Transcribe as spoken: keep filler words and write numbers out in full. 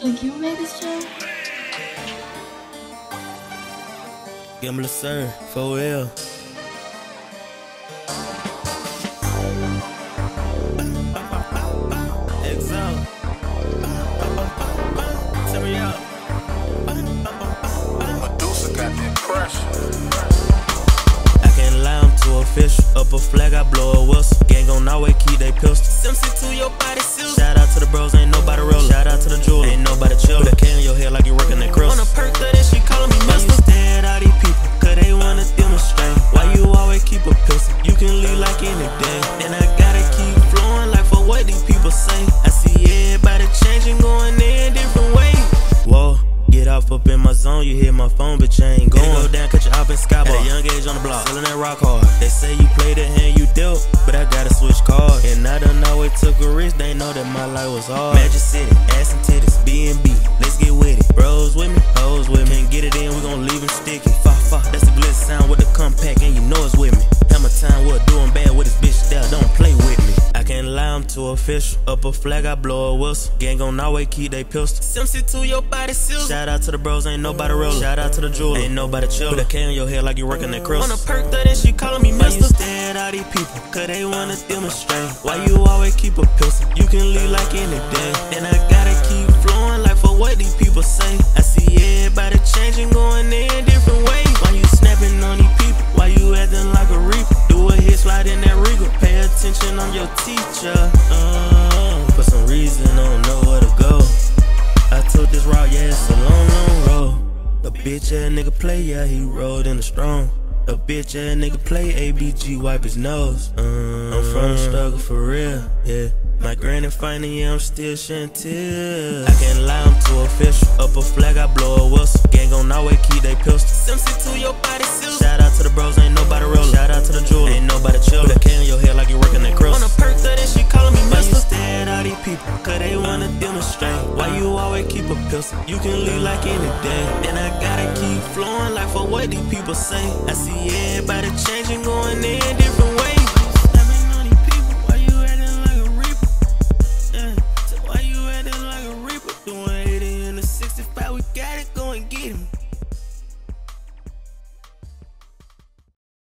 Like you made this joke? Gambler sir, four L. Exo. Tell me out. Medusa got that pressure. I can't lie, I'm too official. Up a flag, I blow a whistle. Gang gon' always keep they pistol. Simpsy to your body seal. Shout out to the bros, ain't nobody rollin'. Shout out to the jeweler, ain't nobody chillin'. Put a K in your head like you working at Chris. On a perk that she callin' me mister. You stare at all these people, cause they wanna demonstrate. Why you always keep a pistol? You can leave like any day. And I gotta keep flowing like for what these people say. I see everybody changing, going in different ways. Whoa. Get off up in my zone, you hear my phone, bitch, I ain't going. Go down, catch you up in Skybar. At a young age on the block, selling that rock hard. They say you play the hand you dealt, but I gotta switch cards. And I done always took a risk, they know that my life was hard. Magic City, ass and titties, B and B, let's get with it. Bros with me, hoes with me. Can't get it in, we gon' leave it sticky. Fa fa, that's the glitz sound with the compact, and you know it's with me. Hammer time, what doing bad with this bitch there, don't play with me. I can't lie, I'm too official. Up a flag, I blow a whistle. Gang gon' always keep they pistol. Simpsy to your body seal. Shout out to the bros, ain't nobody rollin'. Shout out to the jeweler, ain't nobody chillin'. Put a K in your head like you working at Chris. On a perk that she callin' me mister. Why you stare at all these people, cause they wanna demonstrate. Why you always keep a pistol? You can leave like any day. And I gotta keep flowing like for what these people say. I see everybody changing, going in different ways. Why you snapping on these people? Why you acting like a reaper? Do a hit, slide in that regal. Pay attention, I'm your teacher. Uh, for some reason, I don't know where to go. I took this route, yeah, it's a long, long road. A bitch ass nigga play, yeah, he rolled in the strong. A bitch ass nigga play, A B G wipe his nose. Uh, I'm from the struggle for real, yeah. My granny finding, yeah, I'm still shedding tears. I can't lie, I'm too official. Up a flag, I blow a whistle. Gang gon' always keep they pistol. Simpsy to your body seal. Shout out to the bros, ain't nobody rollin'. Shout out to the jeweler, ain't nobody chillin'. Put a K in your head like you working at Chris. On a perk that she callin' me mister. Why you stare at all these people, cause they wanna demonstrate. Why you always keep a pistol? You can leave like any day. And I gotta keep flowing like for what these people say. I see everybody changing, going in different